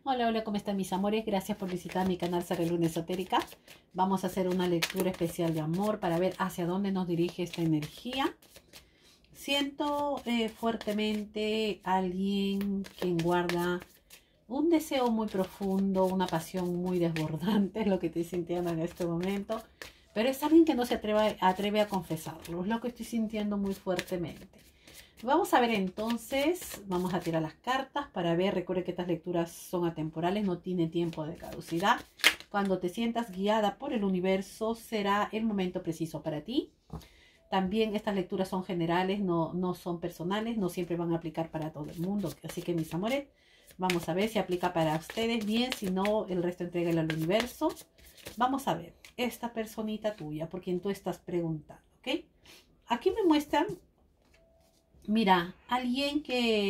Hola, hola, ¿cómo están mis amores? Gracias por visitar mi canal Sara Luna Esotérica. Vamos a hacer una lectura especial de amor para ver hacia dónde nos dirige esta energía. Siento fuertemente a alguien quien guarda un deseo muy profundo, una pasión muy desbordante, es lo que estoy sintiendo en este momento. Pero es alguien que no se atreve a confesarlo, es lo que estoy sintiendo muy fuertemente. Vamos a ver entonces, vamos a tirar las cartas para ver, recuerde que estas lecturas son atemporales, no tienen tiempo de caducidad. Cuando te sientas guiada por el universo, será el momento preciso para ti. También estas lecturas son generales, no son personales, no siempre van a aplicar para todo el mundo. Así que mis amores, vamos a ver si aplica para ustedes bien, si no, el resto entrégale al universo. Vamos a ver, esta personita tuya, por quien tú estás preguntando, ¿ok? Aquí me muestran, mira, alguien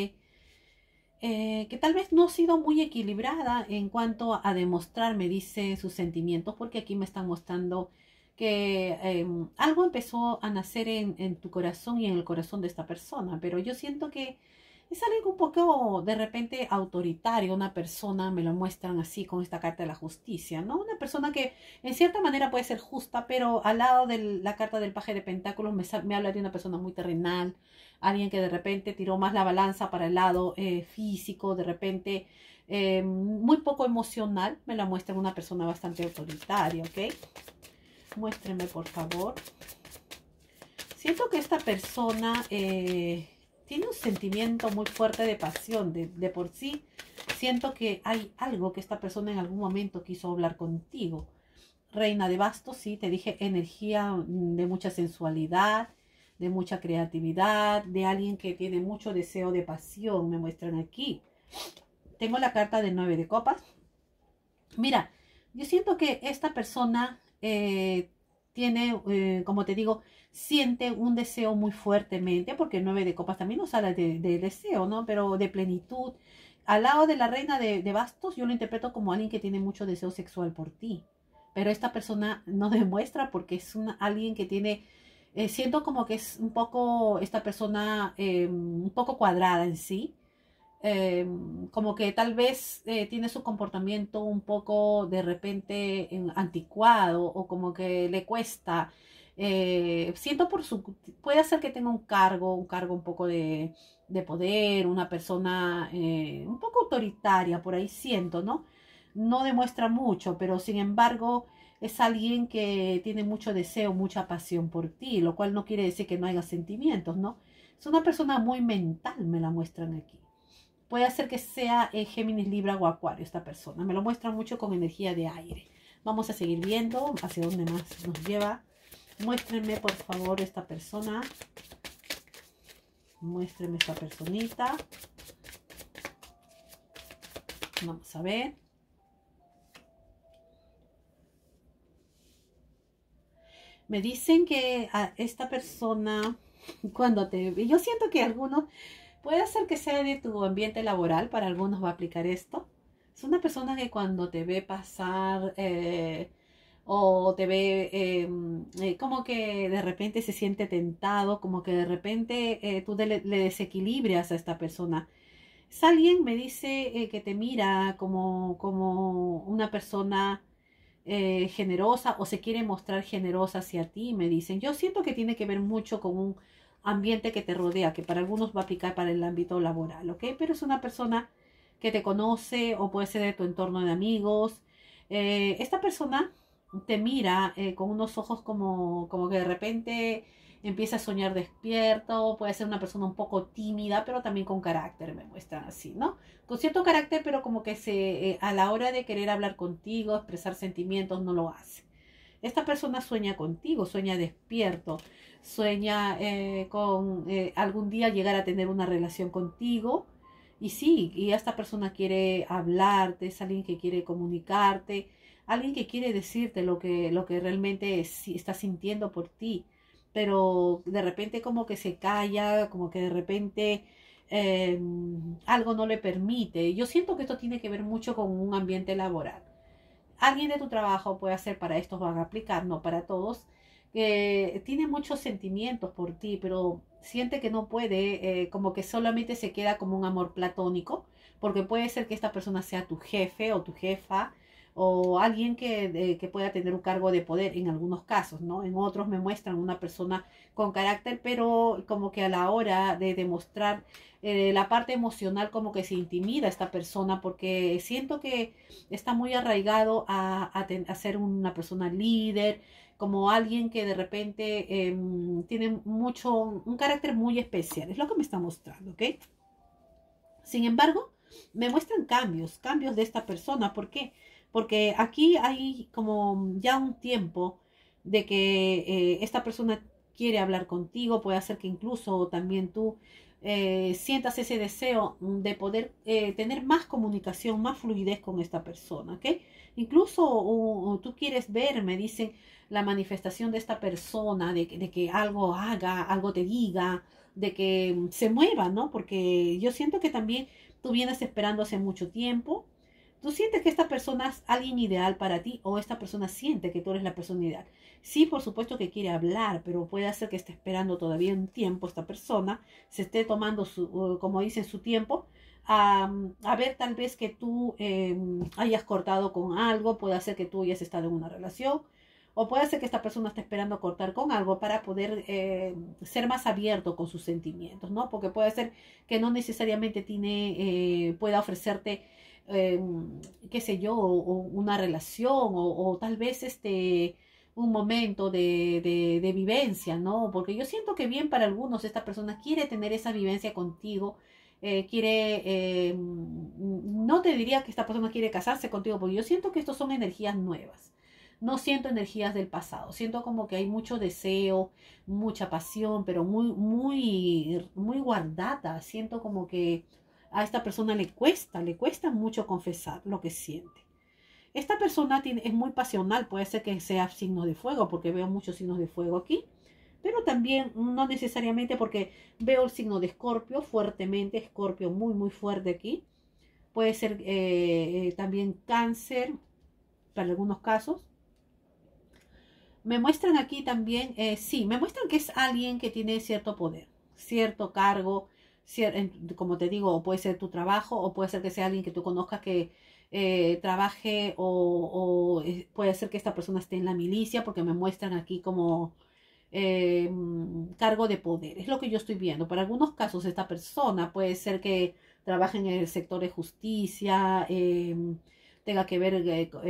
que tal vez no ha sido muy equilibrada en cuanto a demostrar, me dice, sus sentimientos, porque aquí me están mostrando que algo empezó a nacer en tu corazón y en el corazón de esta persona, pero yo siento que es algo un poco de repente autoritario, una persona, me lo muestran así con esta carta de la justicia, ¿no? Una persona que en cierta manera puede ser justa, pero al lado de la carta del paje de pentáculos me habla de una persona muy terrenal, alguien que de repente tiró más la balanza para el lado físico, de repente muy poco emocional, me la muestra una persona bastante autoritaria, ¿ok? Muéstrenme por favor. Siento que esta persona tiene un sentimiento muy fuerte de pasión, de por sí. Siento que hay algo que esta persona en algún momento quiso hablar contigo. Reina de bastos, sí, te dije energía de mucha sensualidad, de mucha creatividad, de alguien que tiene mucho deseo de pasión, me muestran aquí. Tengo la carta de 9 de copas. Mira, yo siento que esta persona tiene, como te digo, siente un deseo muy fuertemente, porque el 9 de copas también nos habla de deseo, ¿no? Pero de plenitud. Al lado de la reina de bastos, yo lo interpreto como alguien que tiene mucho deseo sexual por ti. Pero esta persona no demuestra porque es alguien que tiene, siento como que es un poco, esta persona, un poco cuadrada en sí, como que tal vez tiene su comportamiento un poco de repente anticuado o como que le cuesta. Siento por su, puede ser que tenga un cargo un poco de poder, una persona un poco autoritaria, por ahí siento, ¿no? No demuestra mucho, pero sin embargo es alguien que tiene mucho deseo, mucha pasión por ti, lo cual no quiere decir que no haya sentimientos, ¿no? Es una persona muy mental, me la muestran aquí. Puede ser que sea Géminis, Libra o Acuario esta persona. Me lo muestra mucho con energía de aire. Vamos a seguir viendo hacia dónde más nos lleva. Muéstrenme, por favor, esta persona. Muéstrenme esta personita. Vamos a ver. Me dicen que a esta persona, cuando te... Yo siento que algunos... Puede ser que sea de tu ambiente laboral, para algunos va a aplicar esto. Es una persona que cuando te ve pasar o te ve como que de repente se siente tentado, como que de repente tú le desequilibras a esta persona. Es alguien, me dice, que te mira como una persona generosa o se quiere mostrar generosa hacia ti, me dicen. Yo siento que tiene que ver mucho con un ambiente que te rodea, que para algunos va a aplicar para el ámbito laboral, ¿ok? Pero es una persona que te conoce o puede ser de tu entorno de amigos. Esta persona te mira con unos ojos como que de repente empieza a soñar despierto, puede ser una persona un poco tímida, pero también con carácter, me muestran así, ¿no? Con cierto carácter, pero como que a la hora de querer hablar contigo, expresar sentimientos, no lo hace. Esta persona sueña contigo, sueña despierto, sueña con algún día llegar a tener una relación contigo. Y sí, y esta persona quiere hablarte, es alguien que quiere comunicarte, alguien que quiere decirte lo que realmente está sintiendo por ti. Pero de repente como que se calla, como que de repente eh, algo no le permite. Yo siento que esto tiene que ver mucho con un ambiente laboral. Alguien de tu trabajo puede hacer, para estos van a aplicar, no para todos, que tiene muchos sentimientos por ti, pero siente que no puede, como que solamente se queda como un amor platónico, porque puede ser que esta persona sea tu jefe o tu jefa, o alguien que pueda tener un cargo de poder en algunos casos, ¿no? En otros me muestran una persona con carácter, pero como que a la hora de demostrar la parte emocional como que se intimida esta persona porque siento que está muy arraigado a ser una persona líder, como alguien que de repente tiene un carácter muy especial, es lo que me está mostrando, ¿ok? Sin embargo, me muestran cambios de esta persona. ¿Por qué? Porque aquí hay como ya un tiempo de que esta persona quiere hablar contigo, puede hacer que incluso también tú sientas ese deseo de poder tener más comunicación, más fluidez con esta persona, ¿ok? Incluso tú quieres ver, me dicen, la manifestación de esta persona, de que algo haga, algo te diga, de que se mueva, ¿no? Porque yo siento que también tú vienes esperando hace mucho tiempo. Tú sientes que esta persona es alguien ideal para ti o esta persona siente que tú eres la persona ideal. Sí, por supuesto que quiere hablar, pero puede ser que esté esperando todavía un tiempo esta persona, se esté tomando su, como dicen, su tiempo, a ver tal vez que tú hayas cortado con algo, puede ser que tú hayas estado en una relación, o puede ser que esta persona esté esperando cortar con algo para poder ser más abierto con sus sentimientos, ¿no? Porque puede ser que no necesariamente pueda ofrecerte, eh, qué sé yo, o una relación, o tal vez un momento de vivencia, ¿no? Porque yo siento que bien para algunos esta persona quiere tener esa vivencia contigo, no te diría que esta persona quiere casarse contigo, porque yo siento que estos son energías nuevas. No siento energías del pasado, siento como que hay mucho deseo, mucha pasión, pero muy guardada. Siento como que a esta persona le cuesta mucho confesar lo que siente. Esta persona es muy pasional, puede ser que sea signo de fuego, porque veo muchos signos de fuego aquí, pero también no necesariamente porque veo el signo de Escorpio fuertemente, Escorpio muy fuerte aquí. Puede ser también Cáncer, para algunos casos. Me muestran aquí también, sí, me muestran que es alguien que tiene cierto poder, cierto cargo, como te digo, o puede ser tu trabajo, o puede ser que sea alguien que tú conozcas que trabaje, puede ser que esta persona esté en la milicia, porque me muestran aquí como cargo de poder. Es lo que yo estoy viendo. Para algunos casos, esta persona puede ser que trabaje en el sector de justicia, tenga que ver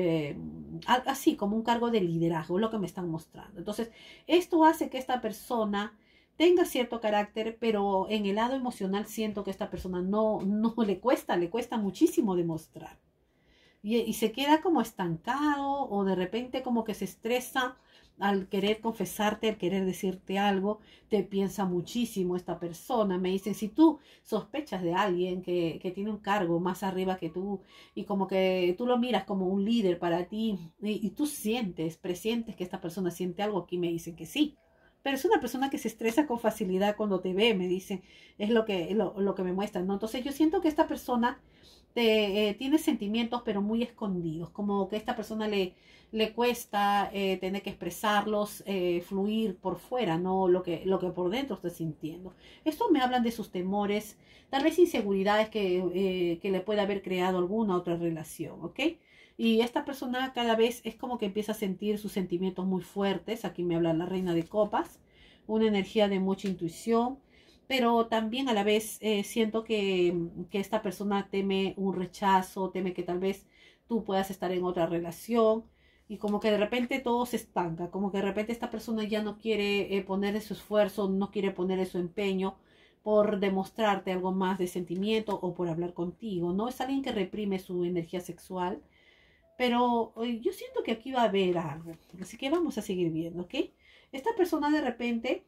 así como un cargo de liderazgo, lo que me están mostrando. Entonces, esto hace que esta persona tenga cierto carácter, pero en el lado emocional siento que esta persona no le cuesta muchísimo demostrar. Y se queda como estancado o de repente como que se estresa al querer confesarte, al querer decirte algo, te piensa muchísimo esta persona. Me dicen, si tú sospechas de alguien que tiene un cargo más arriba que tú y como que tú lo miras como un líder para ti y tú presientes que esta persona siente algo, aquí me dicen que sí. Pero es una persona que se estresa con facilidad cuando te ve, me dicen, es lo que me muestran, ¿no? Entonces yo siento que esta persona tiene sentimientos pero muy escondidos, como que a esta persona le cuesta tener que expresarlos, fluir por fuera, no lo que por dentro está sintiendo. Esto me hablan de sus temores, tal vez inseguridades que le puede haber creado alguna otra relación, ¿ok? Y esta persona cada vez es como que empieza a sentir sus sentimientos muy fuertes. Aquí me habla la reina de copas, una energía de mucha intuición, pero también a la vez siento que esta persona teme un rechazo, teme que tal vez tú puedas estar en otra relación y como que de repente todo se estanca, como que de repente esta persona ya no quiere poner su esfuerzo, no quiere poner su empeño por demostrarte algo más de sentimiento o por hablar contigo, ¿no? Es alguien que reprime su energía sexual, pero yo siento que aquí va a haber algo, así que vamos a seguir viendo, ¿ok? Esta persona de repente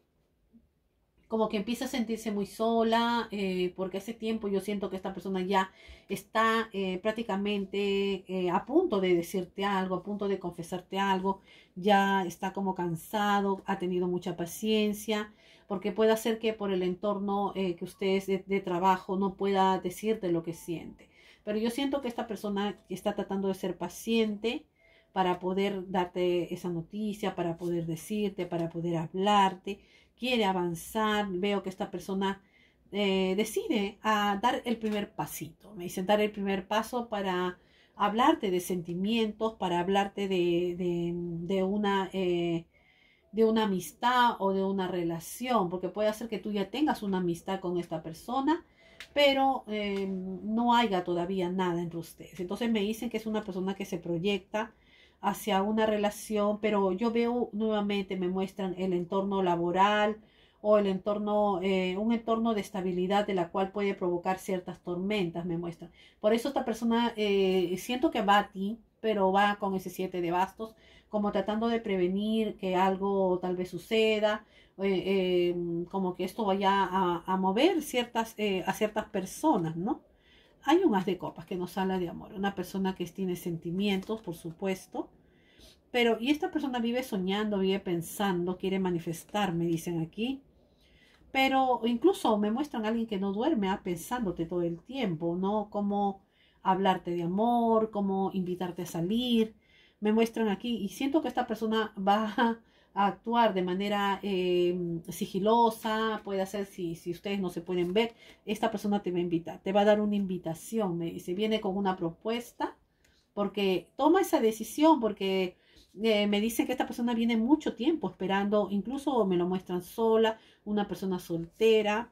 como que empieza a sentirse muy sola, porque hace tiempo yo siento que esta persona ya está prácticamente a punto de decirte algo, a punto de confesarte algo, ya está como cansado, ha tenido mucha paciencia, porque puede ser que por el entorno que ustedes de trabajo no pueda decirte lo que siente. Pero yo siento que esta persona está tratando de ser paciente para poder darte esa noticia, para poder decirte, para poder hablarte, quiere avanzar. Veo que esta persona decide a dar el primer pasito. Me dicen dar el primer paso para hablarte de sentimientos, para hablarte de una amistad o de una relación, porque puede ser que tú ya tengas una amistad con esta persona, pero no haya todavía nada entre ustedes. Entonces me dicen que es una persona que se proyecta hacia una relación, pero yo veo nuevamente, me muestran el entorno laboral o el entorno, un entorno de estabilidad de la cual puede provocar ciertas tormentas, me muestran. Por eso esta persona siento que va a ti, pero va con ese 7 de bastos, como tratando de prevenir que algo tal vez suceda, como que esto vaya a mover a ciertas personas, ¿no? Hay un as de copas que nos habla de amor, una persona que tiene sentimientos, por supuesto, pero y esta persona vive soñando, vive pensando, quiere manifestar, me dicen aquí, pero incluso me muestran a alguien que no duerme, pensándote todo el tiempo, ¿no? Cómo hablarte de amor, cómo invitarte a salir, me muestran aquí y siento que esta persona va a actuar de manera sigilosa, puede hacer si ustedes no se pueden ver, esta persona te va a invitar, te va a dar una invitación, me dice, viene con una propuesta, porque toma esa decisión, porque me dicen que esta persona viene mucho tiempo esperando, incluso me lo muestran sola, una persona soltera,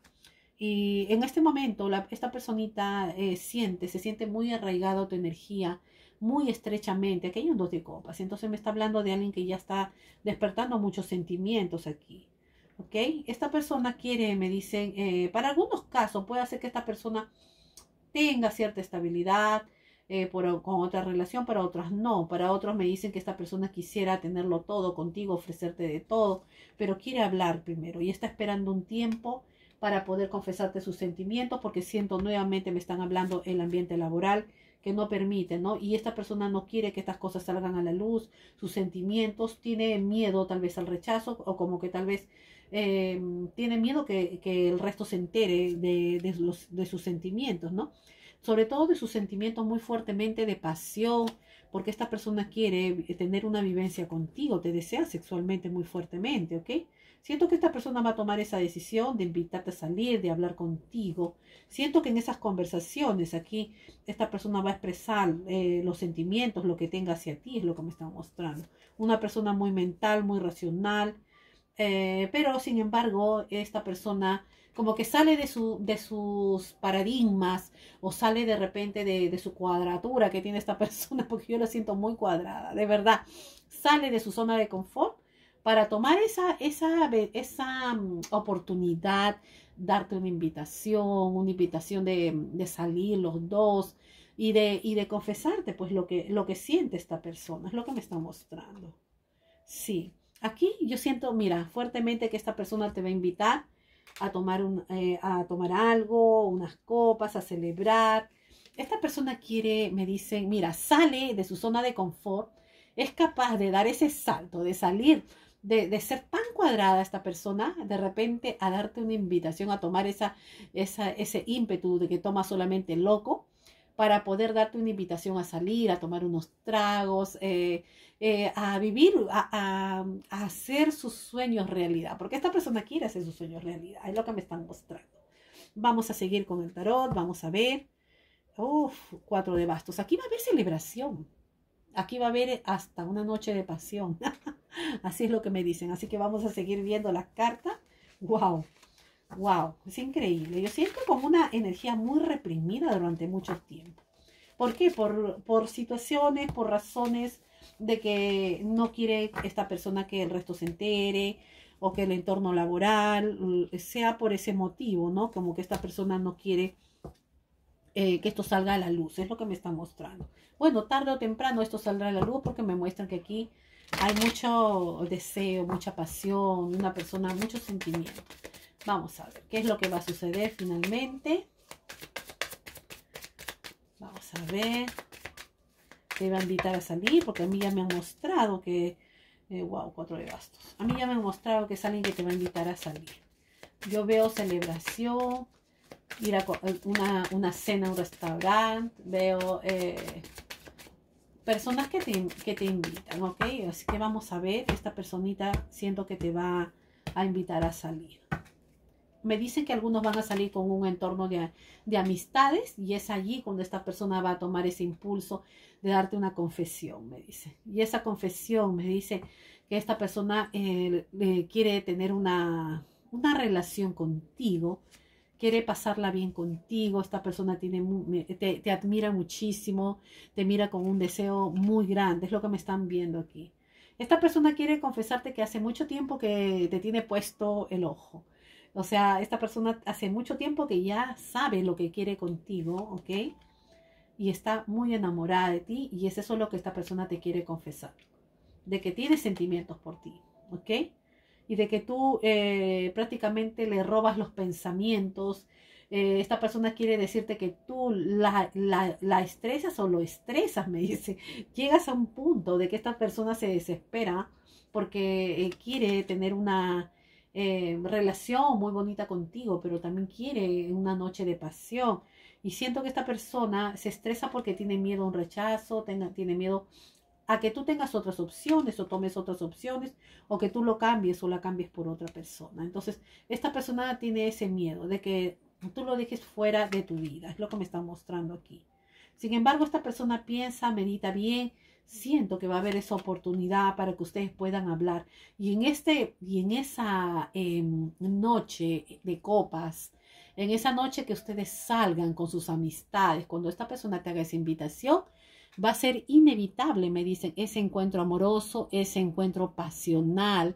y en este momento esta personita se siente muy arraigada a tu energía, muy estrechamente. Aquí hay un 2 de copas. Entonces me está hablando de alguien que ya está despertando muchos sentimientos aquí. ¿Ok? Esta persona quiere, me dicen, para algunos casos puede hacer que esta persona tenga cierta estabilidad con otra relación, para otras no. Para otros me dicen que esta persona quisiera tenerlo todo contigo, ofrecerte de todo, pero quiere hablar primero y está esperando un tiempo para poder confesarte sus sentimientos, porque siento nuevamente me están hablando el ambiente laboral que no permite, ¿no? Y esta persona no quiere que estas cosas salgan a la luz, sus sentimientos, tiene miedo tal vez al rechazo, o como que tal vez tiene miedo que el resto se entere de sus sentimientos, ¿no? Sobre todo de sus sentimientos muy fuertemente de pasión, porque esta persona quiere tener una vivencia contigo, te desea sexualmente muy fuertemente, ¿ok? Siento que esta persona va a tomar esa decisión de invitarte a salir, de hablar contigo. Siento que en esas conversaciones aquí esta persona va a expresar los sentimientos, lo que tenga hacia ti, es lo que me está mostrando. Una persona muy mental, muy racional, pero sin embargo esta persona como que sale de sus paradigmas o sale de repente de su cuadratura que tiene esta persona, porque yo la siento muy cuadrada, de verdad. Sale de su zona de confort para tomar esa oportunidad, darte una invitación de salir los dos y de confesarte pues lo que siente esta persona, es lo que me está mostrando. Sí, aquí yo siento, mira, fuertemente que esta persona te va a invitar a tomar algo, unas copas, a celebrar. Esta persona quiere, me dicen, mira, sale de su zona de confort, es capaz de dar ese salto, de salir, de ser tan cuadrada esta persona, de repente a darte una invitación a tomar ese ímpetu de que toma solamente el loco, para poder darte una invitación a salir, a tomar unos tragos, a vivir, a hacer sus sueños realidad, porque esta persona quiere hacer sus sueños realidad, es lo que me están mostrando. Vamos a seguir con el tarot, vamos a ver. Uf, 4 de bastos. Aquí va a haber celebración. Aquí va a haber hasta una noche de pasión. Así es lo que me dicen. Así que vamos a seguir viendo las cartas. Wow. Wow, es increíble. Yo siento como una energía muy reprimida durante mucho tiempo. ¿Por qué? Por situaciones, por razones de que no quiere esta persona que el resto se entere o que el entorno laboral sea por ese motivo, ¿no? Como que esta persona no quiere que esto salga a la luz. Es lo que me está mostrando. Bueno, tarde o temprano esto saldrá a la luz porque me muestran que aquí hay mucho deseo, mucha pasión, una persona, muchos sentimientos. Vamos a ver qué es lo que va a suceder finalmente. Vamos a ver. Te va a invitar a salir porque a mí ya me han mostrado que... wow, 4 de bastos. A mí ya me han mostrado que es alguien que te va a invitar a salir. Yo veo celebración, ir a una cena a un restaurante. Veo personas que te invitan, ¿ok? Así que vamos a ver. Esta personita siento que te va a invitar a salir. me dicen que algunos van a salir con un entorno de amistades y es allí cuando esta persona va a tomar ese impulso de darte una confesión, me dice. Y esa confesión me dice que esta persona quiere tener una relación contigo, quiere pasarla bien contigo. Esta persona te admira muchísimo, te mira con un deseo muy grande, es lo que me están viendo aquí. Esta persona quiere confesarte que hace mucho tiempo que te tiene puesto el ojo. O sea, esta persona hace mucho tiempo que ya sabe lo que quiere contigo, ¿ok? Y está muy enamorada de ti y es eso lo que esta persona te quiere confesar. De que tiene sentimientos por ti, ¿ok? Y de que tú prácticamente le robas los pensamientos. Esta persona quiere decirte que tú la estresas o lo estresas, me dice. Llegas a un punto de que esta persona se desespera porque quiere tener una relación muy bonita contigo, pero también quiere una noche de pasión. Y siento que esta persona se estresa porque tiene miedo a un rechazo, tiene miedo a que tú tengas otras opciones o tomes otras opciones o que tú lo cambies o la cambies por otra persona. Entonces, esta persona tiene ese miedo de que tú lo dejes fuera de tu vida. Es lo que me está mostrando aquí. Sin embargo, esta persona piensa, medita bien. Siento que va a haber esa oportunidad para que ustedes puedan hablar. Y en esa noche de copas, en esa noche que ustedes salgan con sus amistades, cuando esta persona te haga esa invitación, va a ser inevitable, me dicen, ese encuentro amoroso, ese encuentro pasional,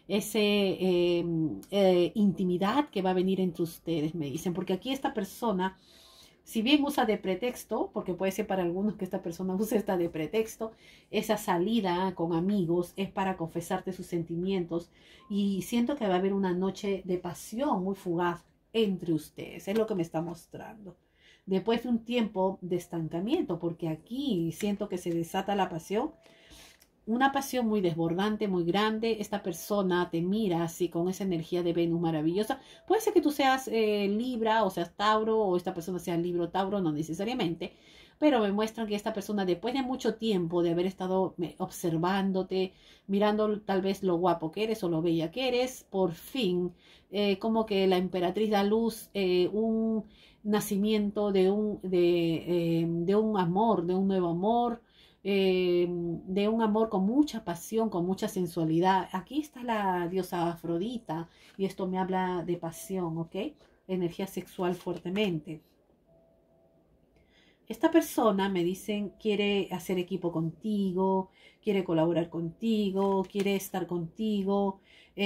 ese intimidad que va a venir entre ustedes, me dicen. Porque aquí esta persona, si bien usa de pretexto, porque puede ser para algunos que esta persona use esta de pretexto, esa salida con amigos es para confesarte sus sentimientos. Y siento que va a haber una noche de pasión muy fugaz entre ustedes. Es lo que me está mostrando. Después de un tiempo de estancamiento, porque aquí siento que se desata la pasión, una pasión muy desbordante, muy grande. Esta persona te mira así con esa energía de Venus maravillosa. Puede ser que tú seas Libra o seas Tauro, o esta persona sea Libra o Tauro, no necesariamente, pero me muestran que esta persona, después de mucho tiempo de haber estado observándote, mirando tal vez lo guapo que eres o lo bella que eres, por fin, como que la emperatriz da luz, un nacimiento de un amor, de un nuevo amor, de un amor con mucha pasión, con mucha sensualidad. Aquí está la diosa Afrodita y esto me habla de pasión, ¿ok? Energía sexual fuertemente. Esta persona, me dicen, quiere hacer equipo contigo, quiere colaborar contigo, quiere estar contigo.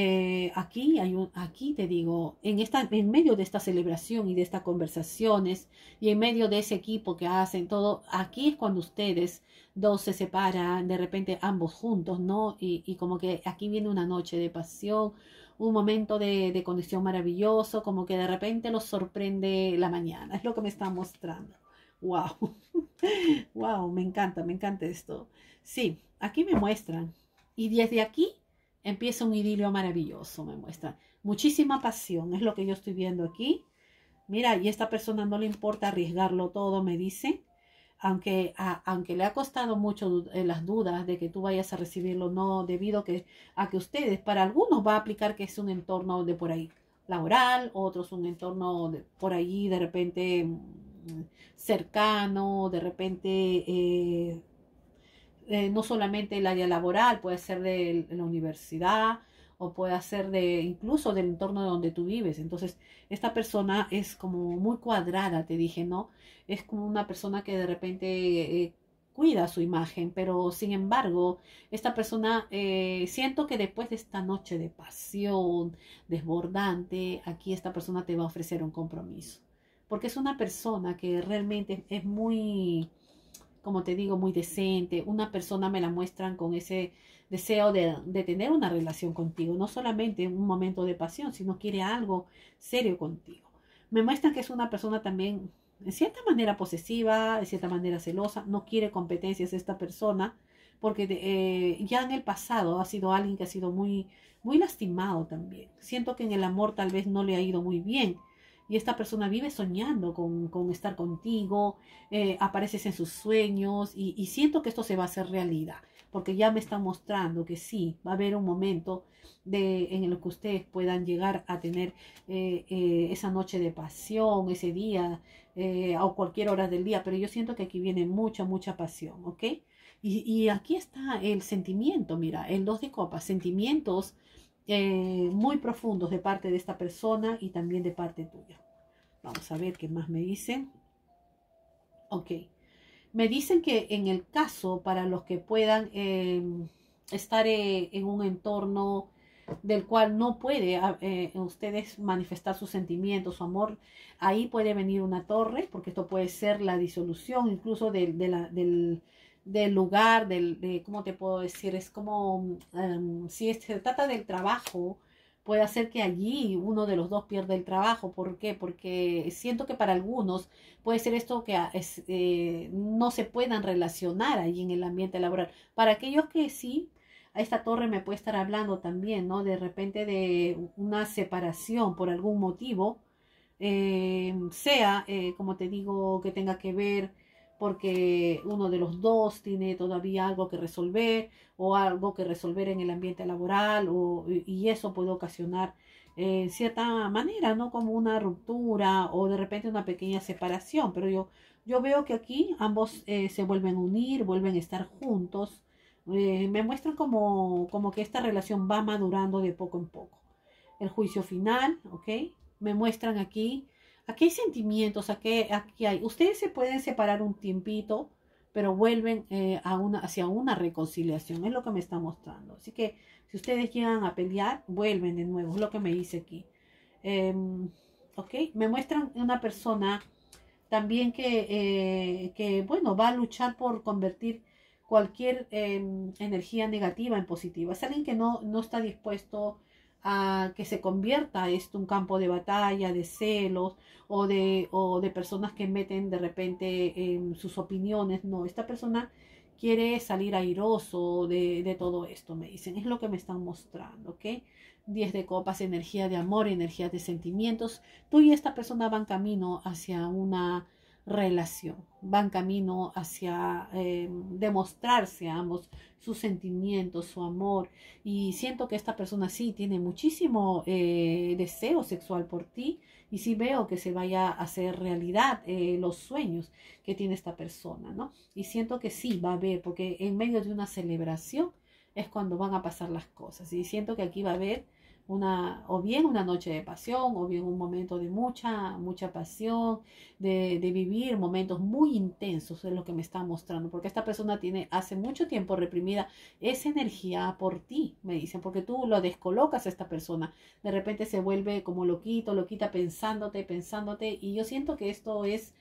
Aquí te digo, en medio de esta celebración y de estas conversaciones y en medio de ese equipo que hacen todo, aquí es cuando ustedes dos se separan, de repente ambos juntos, ¿no? Y como que aquí viene una noche de pasión, un momento de conexión maravilloso, como que de repente los sorprende la mañana. Es lo que me está mostrando. Wow, wow, me encanta esto. Sí, aquí me muestran. Y desde aquí empieza un idilio maravilloso, me muestran. Muchísima pasión, es lo que yo estoy viendo aquí. Mira, y esta persona no le importa arriesgarlo todo, me dice. Aunque le ha costado mucho las dudas de que tú vayas a recibirlo o no, debido a que ustedes, para algunos va a aplicar que es un entorno de por ahí laboral, otros un entorno de por ahí de repente cercano, de repente no solamente el área laboral, puede ser de la universidad o puede ser incluso del entorno de donde tú vives. Entonces, esta persona es como muy cuadrada, te dije, ¿no? Es como una persona que de repente cuida su imagen, pero sin embargo, esta persona, siento que después de esta noche de pasión desbordante, aquí esta persona te va a ofrecer un compromiso. Porque es una persona que realmente es muy, como te digo, muy decente. Una persona me la muestran con ese deseo de tener una relación contigo. No solamente un momento de pasión, sino quiere algo serio contigo. Me muestran que es una persona también, en cierta manera posesiva, en cierta manera celosa. No quiere competencias esta persona, porque ya en el pasado ha sido alguien que ha sido muy, muy lastimado también. Siento que en el amor tal vez no le ha ido muy bien. y esta persona vive soñando con estar contigo, apareces en sus sueños y siento que esto se va a hacer realidad, porque ya me están mostrando que sí, va a haber un momento en el que ustedes puedan llegar a tener esa noche de pasión, ese día o cualquier hora del día, pero yo siento que aquí viene mucha, mucha pasión, ¿ok? Y aquí está el sentimiento, mira, el 2 de copas, sentimientos muy profundos de parte de esta persona y también de parte tuya. Vamos a ver qué más me dicen. Ok. Me dicen que en el caso para los que puedan estar en un entorno del cual no puede ustedes manifestar sus sentimientos, su amor, ahí puede venir una torre, porque esto puede ser la disolución incluso del lugar, ¿cómo te puedo decir? Es como si se trata del trabajo, puede hacer que allí uno de los dos pierda el trabajo. ¿Por qué? Porque siento que para algunos puede ser esto que no se puedan relacionar allí en el ambiente laboral. Para aquellos que sí, a esta torre me puede estar hablando también, ¿no? De repente de una separación por algún motivo, como te digo, que tenga que ver porque uno de los dos tiene todavía algo que resolver o algo que resolver en el ambiente laboral y eso puede ocasionar en cierta manera, ¿no? Como una ruptura o de repente una pequeña separación, pero yo veo que aquí ambos se vuelven a unir, vuelven a estar juntos. Me muestran como que esta relación va madurando de poco en poco. El juicio final, ¿ok? Me muestran aquí hay sentimientos, aquí hay. Ustedes se pueden separar un tiempito, pero vuelven hacia una reconciliación, es lo que me está mostrando. Así que si ustedes llegan a pelear, vuelven de nuevo, es lo que me dice aquí. ¿Ok? Me muestran una persona también bueno, va a luchar por convertir cualquier energía negativa en positiva. Es alguien que no está dispuesto a que se convierta esto un campo de batalla, de celos o de personas que meten de repente sus opiniones. No, esta persona quiere salir airoso de todo esto, me dicen. Es lo que me están mostrando, ¿ok? 10 de copas, energía de amor, energía de sentimientos. Tú y esta persona van camino hacia una relación, van camino hacia demostrarse a ambos sus sentimientos, su amor, y siento que esta persona sí tiene muchísimo deseo sexual por ti y sí veo que se vaya a hacer realidad los sueños que tiene esta persona, ¿no? Y siento que sí va a haber, porque en medio de una celebración es cuando van a pasar las cosas, y siento que aquí va a haber o bien una noche de pasión, o bien un momento de mucha pasión, de vivir momentos muy intensos, es lo que me está mostrando, porque esta persona tiene hace mucho tiempo reprimida esa energía por ti, me dicen, porque tú lo descolocas a esta persona, de repente se vuelve como loquita pensándote, y yo siento que esto es,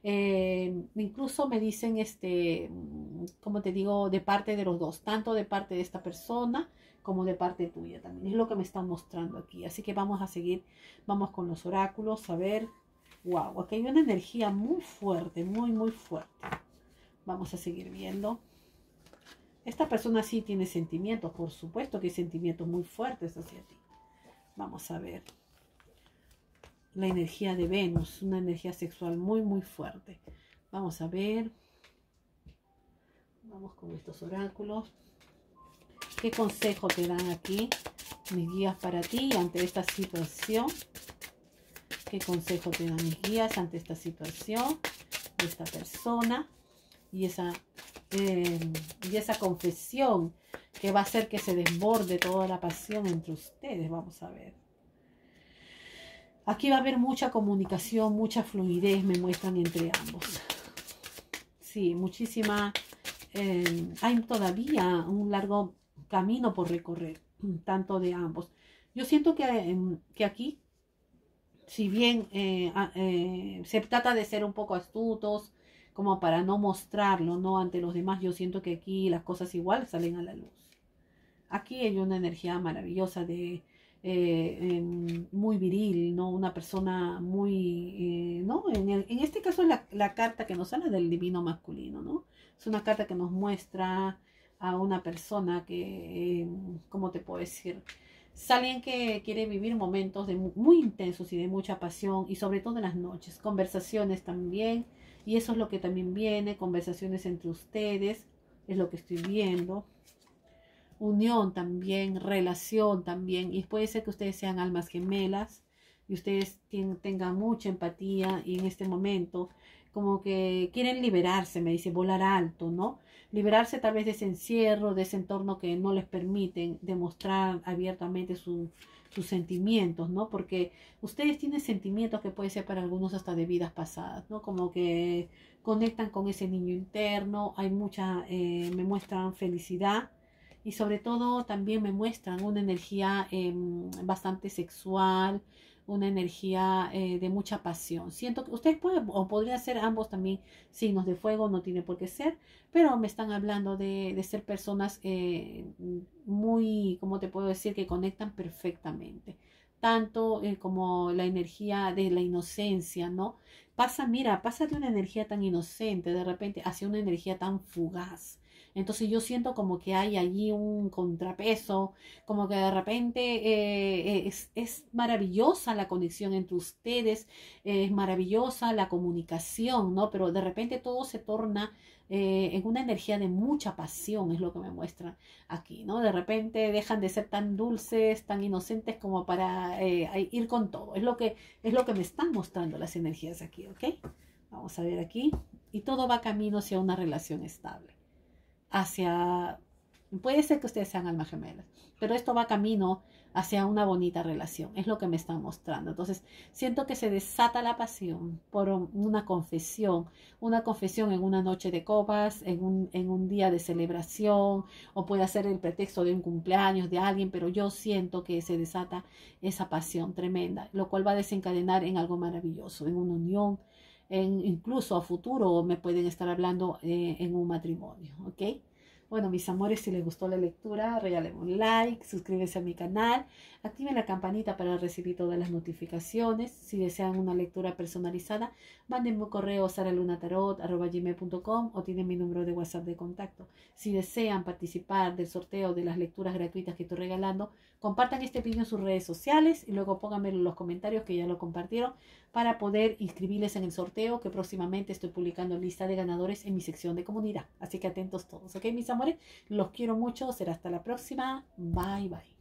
incluso me dicen, como te digo, de parte de los dos, tanto de parte de esta persona, como de parte tuya también. Es lo que me están mostrando aquí. Así que vamos a seguir, vamos con los oráculos, a ver. Wow, aquí hay una energía muy fuerte, muy fuerte. Vamos a seguir viendo. Esta persona sí tiene sentimientos, por supuesto que hay sentimientos muy fuertes hacia ti. Vamos a ver. La energía de Venus, una energía sexual muy fuerte. Vamos a ver. Vamos con estos oráculos. ¿Qué consejo te dan aquí mis guías para ti ante esta situación? ¿Qué consejo te dan mis guías ante esta situación de esta persona? Y esa confesión que va a hacer que se desborde toda la pasión entre ustedes. Vamos a ver. Aquí va a haber mucha comunicación, mucha fluidez, me muestran entre ambos. Sí, muchísima. Hay todavía un largo camino por recorrer, tanto de ambos. Yo siento que aquí, si bien se trata de ser un poco astutos, como para no mostrarlo, ¿no? Ante los demás, yo siento que aquí las cosas igual salen a la luz. Aquí hay una energía maravillosa de muy viril, ¿no? Una persona muy, ¿no? En este caso es la carta que nos habla del divino masculino, ¿no? Es una carta que nos muestra a una persona que, ¿cómo te puedo decir? Es alguien que quiere vivir momentos muy intensos y de mucha pasión, y sobre todo en las noches. Conversaciones también, y eso es lo que también viene, conversaciones entre ustedes, es lo que estoy viendo. Unión también, relación también, y puede ser que ustedes sean almas gemelas y ustedes tengan mucha empatía, y en este momento como que quieren liberarse, me dice, volar alto, ¿no? Liberarse tal vez de ese encierro, de ese entorno que no les permiten demostrar abiertamente sus sentimientos, ¿no? Porque ustedes tienen sentimientos que puede ser para algunos hasta de vidas pasadas, ¿no? Como que conectan con ese niño interno, hay mucha, me muestran felicidad, y sobre todo también me muestran una energía bastante sexual, una energía de mucha pasión. Siento que ustedes pueden o podrían ser ambos también signos de fuego, no tiene por qué ser, pero me están hablando de ser personas muy, ¿cómo te puedo decir? Que conectan perfectamente. Tanto como la energía de la inocencia, ¿no? Pasa, mira, pasa de una energía tan inocente de repente hacia una energía tan fugaz. Entonces yo siento como que hay allí un contrapeso, como que de repente es maravillosa la conexión entre ustedes, es maravillosa la comunicación, ¿no? Pero de repente todo se torna en una energía de mucha pasión, es lo que me muestran aquí, ¿no? De repente dejan de ser tan dulces, tan inocentes como para ir con todo. Es lo que me están mostrando las energías aquí, ¿ok? Vamos a ver aquí. Y todo va camino hacia una relación estable, hacia, puede ser que ustedes sean almas gemelas, pero esto va camino hacia una bonita relación, es lo que me están mostrando. Entonces, siento que se desata la pasión por una confesión en una noche de copas, en un día de celebración, o puede ser el pretexto de un cumpleaños de alguien, pero yo siento que se desata esa pasión tremenda, lo cual va a desencadenar en algo maravilloso, en una unión, incluso a futuro me pueden estar hablando en un matrimonio, ¿ok? Bueno, mis amores, si les gustó la lectura, regálenme un like, suscríbanse a mi canal, activen la campanita para recibir todas las notificaciones. Si desean una lectura personalizada, mándenme un correo a saralunatarot@gmail.com o tienen mi número de WhatsApp de contacto. Si desean participar del sorteo de las lecturas gratuitas que estoy regalando, compartan este video en sus redes sociales y luego pónganme en los comentarios que ya lo compartieron para poder inscribirles en el sorteo, que próximamente estoy publicando lista de ganadores en mi sección de comunidad. Así que atentos todos, ¿ok, mis amores? Los quiero mucho. Será hasta la próxima. Bye, bye.